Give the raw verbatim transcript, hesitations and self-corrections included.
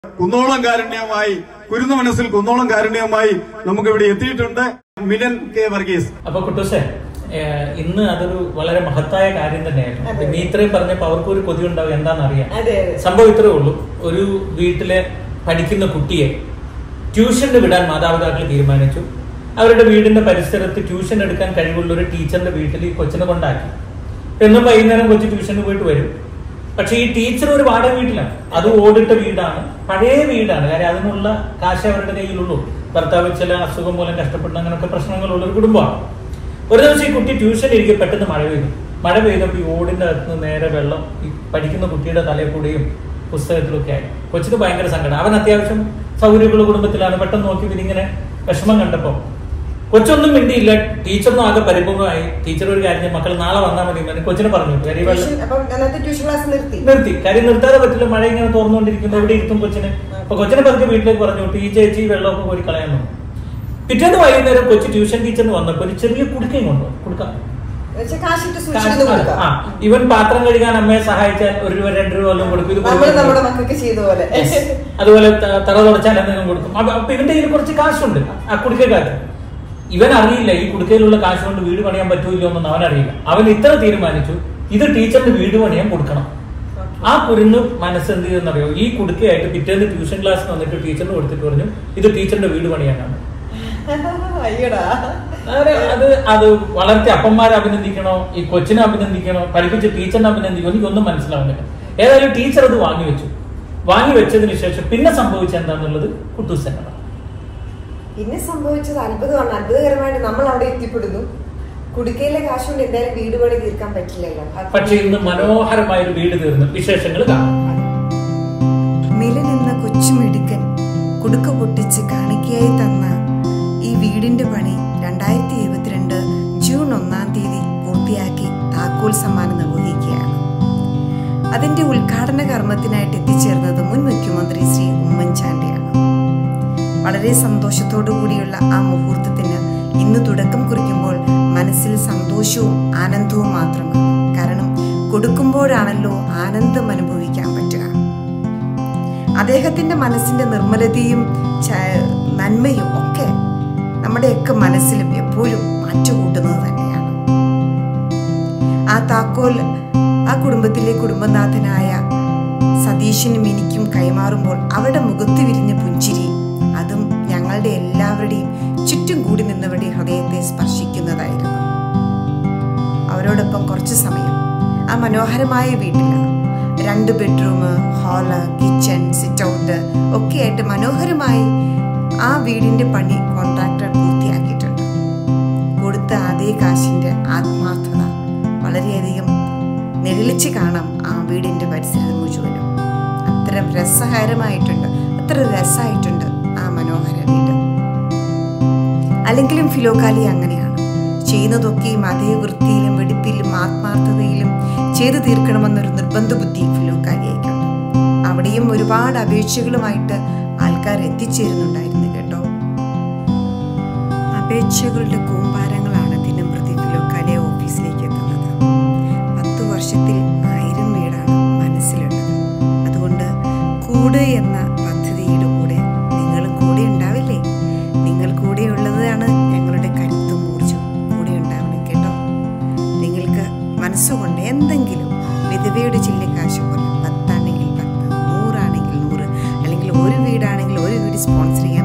കുന്നോളം കാരുണ്യമായി കുരുന്ന മനസ്സിൽ കുന്നോളം കാരുണ്യമായി നമുക്ക് ഇവിടെ എത്തിയിട്ടുണ്ട് മിലൻ കെ വർഗീസ്. അപ്പൊ കുട്ടൂസെ, ഇന്ന് അതൊരു വളരെ മഹത്തായ കാര്യം തന്നെയായിരുന്നു. നീ ഇത്രയും പറഞ്ഞപ്പോ അവർക്ക് ഒരു കൊതി ഉണ്ടാവും എന്താണെന്ന് അറിയാം. സംഭവം ഇത്രേ ഉള്ളൂ. ഒരു വീട്ടിലെ പഠിക്കുന്ന കുട്ടിയെ ട്യൂഷന് വിടാൻ മാതാപിതാക്കൾ തീരുമാനിച്ചു. അവരുടെ വീടിന്റെ പരിസരത്ത് ട്യൂഷൻ എടുക്കാൻ കഴിവുള്ള ഒരു ടീച്ചറിന്റെ വീട്ടിൽ ഈ കൊച്ചിനെ കൊണ്ടാക്കി. എന്നും വൈകുന്നേരം കൊച്ചു ട്യൂഷന് പോയിട്ട് വരും. പക്ഷെ ഈ ടീച്ചർ ഒരു വാടക വീട്ടിലാണ്. അത് ഓടിട്ട വീടാണ്, പഴയ വീടാണ്. കാര്യം അതിനുള്ള കാശ് അവരുടെ കയ്യിലുള്ളൂ. ഭർത്താവ് ചില അസുഖം മൂലം കഷ്ടപ്പെടുന്ന അങ്ങനെയൊക്കെ പ്രശ്നങ്ങളുള്ള ഒരു കുടുംബമാണ്. ഒരു ദിവസം ഈ കുട്ടി ട്യൂഷൻ ഇരിക്കെ പെട്ടെന്ന് മഴ പെയ്തു. മഴ പെയ്തപ്പോൾ ഈ ഓടിന്റെ അകത്ത് നേരെ വെള്ളം ഈ പഠിക്കുന്ന കുട്ടിയുടെ തലയിൽ കൂടെയും പുസ്തകത്തിലൊക്കെ ആയി. കൊച്ചിന് ഭയങ്കര സങ്കടം. അവൻ അത്യാവശ്യം സൗകര്യമുള്ള കുടുംബത്തിലാണ്. പെട്ടെന്ന് നോക്കി ഇവരിങ്ങനെ വിഷമം കണ്ടപ്പോ കൊച്ചൊന്നും മിണ്ടിയില്ല. ടീച്ചറിനും ആകെ പരിഭവമായി. ടീച്ചർ ഒരു കാര്യം, മക്കൾ നാളെ വന്നാൽ മതി കൊച്ചിനെ പറഞ്ഞു. കരി നിർത്തി. കരി നിർത്താതെ പറ്റില്ല. മഴ ഇങ്ങനെ തോർന്നുകൊണ്ടിരിക്കുന്നു. എവിടെ ഇരുത്തും കൊച്ചിന്. അപ്പൊ കൊച്ചിനെ പതുക്കെ വീട്ടിലേക്ക് പറഞ്ഞു, ടീ ചേച്ചി വെള്ളമൊക്കെ കോരി കളയാൻ. പിറ്റേന്ന് വൈകുന്നേരം കൊച്ചു ട്യൂഷൻ ടീച്ചറിന് വന്നപ്പോ ഒരു ചെറിയ കുടുക്കയും കൊണ്ടുപോകും. കൊടുക്കാം. ഇവൻ പാത്രം കഴുകാൻ അമ്മയെ സഹായിച്ചാൽ ഒരു രൂപ രണ്ട് രൂപ വല്ലതും കൊടുക്കും. അതുപോലെ തറ തുടച്ചാൽ എന്തെങ്കിലും കൊടുക്കും. അപ്പൊ ഇവന്റെ കയ്യിൽ കുറച്ച് കാശുണ്ട് ആ കുടുക്കക്കാര്. ഇവൻ അറിയില്ല ഈ കുടുക്കയിലുള്ള കാശ് കൊണ്ട് വീട് പണിയാൻ പറ്റൂല്ലോ എന്നൊന്നും അവനറിയില്ല. അവൻ ഇത്ര തീരുമാനിച്ചു, ഇത് ടീച്ചറിന് വീട് പണിയാൻ കൊടുക്കണം. ആ കുരുന്ന് മനസ്സെന്ത് ചെയ്തെന്നറിയോ, ഈ കുടുക്കയായിട്ട് പിറ്റേന്ന് ട്യൂഷൻ ക്ലാസ്സിൽ വന്നിട്ട് ടീച്ചറിന് കൊടുത്തിട്ട് പറഞ്ഞു, ഇത് ടീച്ചറിന്റെ വീട് പണിയാനാണ്. അത് അത് വളർത്തി അപ്പന്മാരെ അഭിനന്ദിക്കണോ, ഈ കൊച്ചിനെ അഭിനന്ദിക്കണോ, പഠിപ്പിച്ച ടീച്ചറിനെ അഭിനന്ദിക്കണോ, എനിക്കൊന്നും മനസ്സിലാവുന്നില്ല. ഏതായാലും ടീച്ചർ അത് വാങ്ങിവെച്ചു. വാങ്ങിവെച്ചതിന് ശേഷം പിന്നെ സംഭവിച്ച എന്താന്നുള്ളത് കുട്ടൂസനാണ്. പിന്നെ സംഭവിച്ചത് അത്ഭുതമാണ്. അത്ഭുതകരമായിട്ട് നമ്മൾ അവിടെ എത്തിപ്പെടുന്നു. കുടുക്കയിലെ കാശ് കൊണ്ട് എന്തായാലും വീട് പണി തീർക്കാൻ പറ്റില്ലല്ലോ. പക്ഷേ ഇന്ന് മനോഹരമായ ഒരു വീട് തീർന്നു. വിശേഷങ്ങൾ കാണാം. മിലൻ എന്ന കൊച്ചുമിടുക്കൻ കുടുക്ക പൊട്ടിച്ച് കാണിക്കയായി തന്ന ഈ വീടിന്റെ പണി രണ്ടായിരത്തി ഇരുപത്തിരണ്ട് ജൂൺ ഒന്നാം തീയതി പൂർത്തിയാക്കി താക്കോൽ സമ്മാനം നിർവഹിക്കുകയാണ്. അതിന്റെ ഉദ്ഘാടന കർമ്മത്തിനായിട്ട് എത്തിച്ചേർന്നത് മുൻ മുഖ്യമന്ത്രി ശ്രീ ഉമ്മൻചാണ്ടിയാണ്. വളരെ സന്തോഷത്തോടു കൂടിയുള്ള ആ മുഹൂർത്തത്തിന് ഇന്ന് തുടക്കം കുറിക്കുമ്പോൾ മനസ്സിൽ സന്തോഷവും ആനന്ദവും മാത്രമാണ്. കാരണം കൊടുക്കുമ്പോഴാണല്ലോ ആനന്ദം അനുഭവിക്കാൻ പറ്റുക. അദ്ദേഹത്തിന്റെ മനസ്സിന്റെ നിർമ്മലതയും നന്മയും ഒക്കെ നമ്മുടെയൊക്കെ മനസ്സിലും എപ്പോഴും മാറ്റുകൂട്ടുന്നത് തന്നെയാണ്. ആ താക്കോൽ ആ കുടുംബത്തിലെ കുടുംബനാഥനായ സതീശനും എനിക്കും കൈമാറുമ്പോൾ അവരുടെ മുഖത്ത് വിരിഞ്ഞ പുഞ്ചിരി, അതും ഞങ്ങളുടെ എല്ലാവരുടെയും ചുറ്റും കൂടി നിന്നവരുടെ ഹൃദയത്തെ സ്പർശിക്കുന്നതായിരുന്നു. അവരോടൊപ്പം കുറച്ചു സമയം ആ മനോഹരമായ വീട്ടിൽ രണ്ട് bedroom, hall, kitchen, sit out ഒക്കെ ആയിട്ട് മനോഹരമായി ആ വീടിന്റെ പണി കോൺട്രാക്ടർ പൂർത്തിയാക്കിയിട്ടുണ്ട്. കൊടുത്ത അതേ കാശിന്റെ ആത്മാർത്ഥത വളരെയധികം നെളിച്ച് കാണാം ആ വീടിന്റെ പരിസരം മുഴുവനും. അത്ര രസകരമായിട്ടുണ്ട്, അത്ര രസമായിട്ടുണ്ട് ആ മനോഹര വീട്. അല്ലെങ്കിലും ഫിലോകാലിയ അങ്ങനെയാണ്. ചെയ്യുന്നതൊക്കെയും അതേ വൃത്തിയിലും വെടിപ്പിലും ആത്മാർത്ഥതയിലും ചെയ്തു തീർക്കണമെന്നൊരു നിർബന്ധ ബുദ്ധി ഫിലോകാലിയയ്ക്കുണ്ട്. അവിടെയും ഒരുപാട് അപേക്ഷകളുമായിട്ട് ആൾക്കാർ എത്തിച്ചേരുന്നുണ്ടായിരുന്നു കേട്ടോ. അപേക്ഷകളുടെ കൂമ്പാരങ്ങളാണ് ദിനം പ്രതി ഫിലോകാലിയ ഓഫീസിലേക്ക് എത്തുന്നത്. പത്തു വർഷത്തിൽ ആയിരം വീടാണ് മനസ്സിലുള്ളത്. അതുകൊണ്ട് കൂട് എന്ന പദ്ധതിയുടെ കൂടെ നിങ്ങളും കൂടെ ഉണ്ടാവില്ലേ? നിങ്ങൾ കൂടെ ഉള്ളതാണ് ഞങ്ങളുടെ കരുത്തും ഊർജ്ജവും. കൂടെ ഉണ്ടാവണം കേട്ടോ. നിങ്ങൾക്ക് മനസ്സുകൊണ്ട് എന്തെങ്കിലും വിധവയുടെ ചില്ലിക്കാശ് പോലെ, പത്താണെങ്കിൽ പത്ത്, നൂറാണെങ്കിൽ നൂറ്, അല്ലെങ്കിൽ ഒരു വീടാണെങ്കിൽ ഒരു വീട് സ്പോൺസർ ചെയ്യാൻ